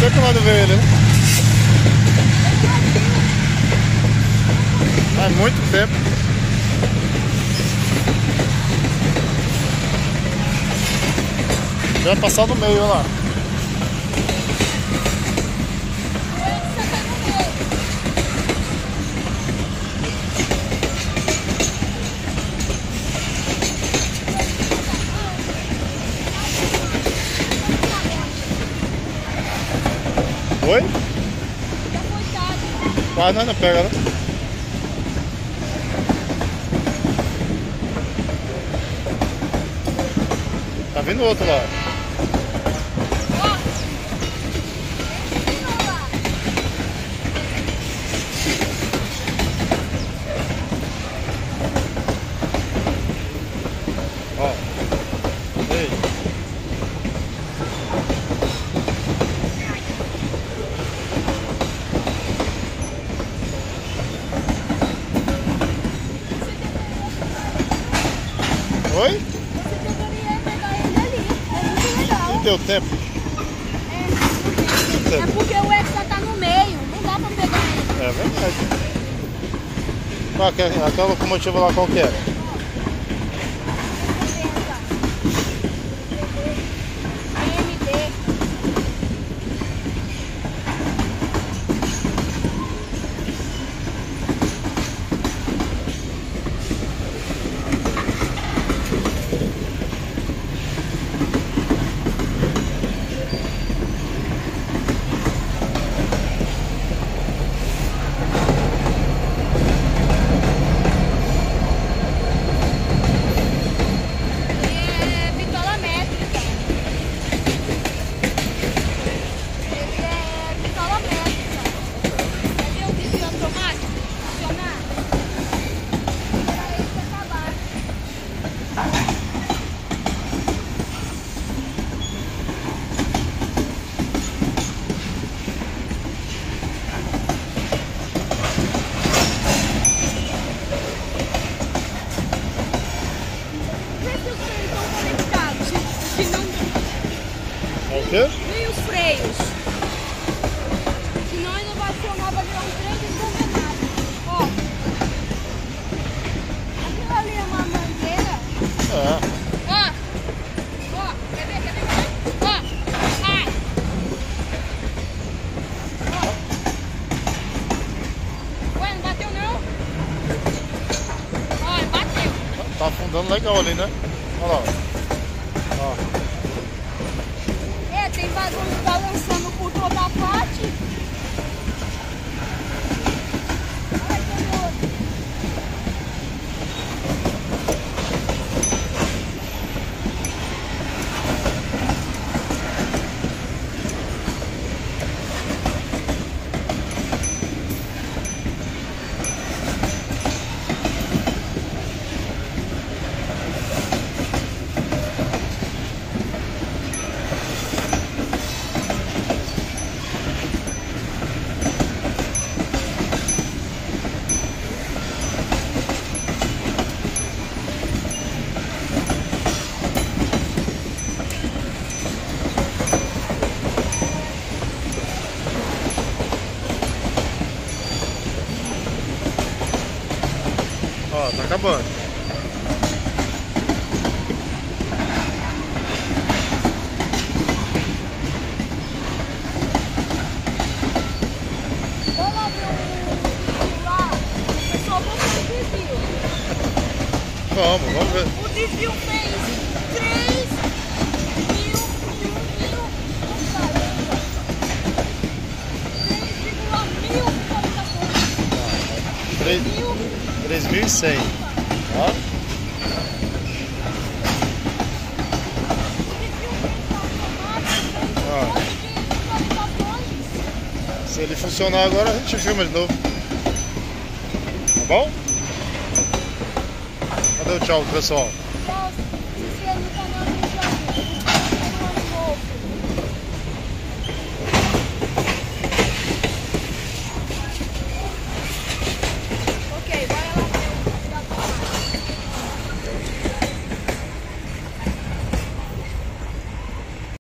sei que lado veio ele, né? Faz muito tempo. Vai passar no meio, olha lá. Oi? Quase não pega, né? Tá vindo outro lá. Ó. Ei. Oi? Você deveria pegar ele ali. É muito legal. E deu tempo? É porque o Hexa tá no meio. Não dá pra pegar ele. É verdade. Aquela locomotiva lá qual que era? O quê? E os freios? Senão ainda vai acionar, vai virar um trem desgovernado. Ó. Aquilo ali é uma mangueira. É. Ó. Ó. Quer ver? Ó. Ai. Ó. Ué, não bateu não? Olha, bateu. Tá afundando legal ali, né? Olha lá. Ó. Tem vagões balançando por toda a parte. Olha que outro. Ó, tá acabando. Vamos abrir um lá. Pessoal, vamos ver o desvio. Vamos ver. O desvio fez 3 mil e 3.100. Ó. Ó. Se ele funcionar agora, a gente filma de novo. Tá bom? Cadê o tchau, pessoal? Tchau.